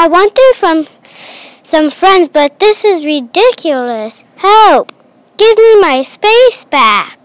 I want it from some friends, but this is ridiculous. Help! Give me my space back.